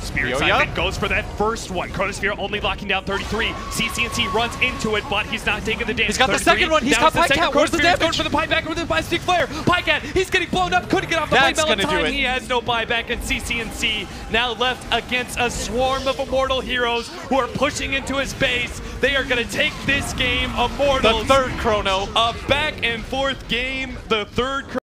Spirit Side goes for that first one. Chrono Sphere only locking down 33. CCNC runs into it, but he's not taking the damage. He's got the second one. He's got Pycat. Where's the damage? Going for the buyback with the buy stick flare. Pycat, he's getting blown up. Couldn't get off the blade bell in time. He has no buyback, and CCNC now left against a swarm of Immortal heroes who are pushing into his base. They are going to take this game. Immortals. The third Chrono. A back and forth game. The third